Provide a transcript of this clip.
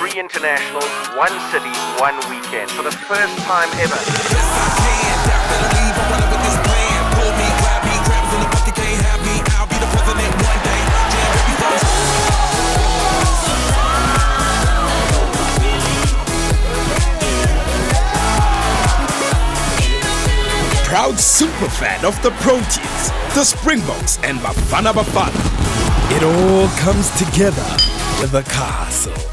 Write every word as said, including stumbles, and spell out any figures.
Three internationals, one city, one weekend. For the first time ever. Proud superfan of the Proteins, the Springboks and Bafana Bafana. It all comes together with a castle.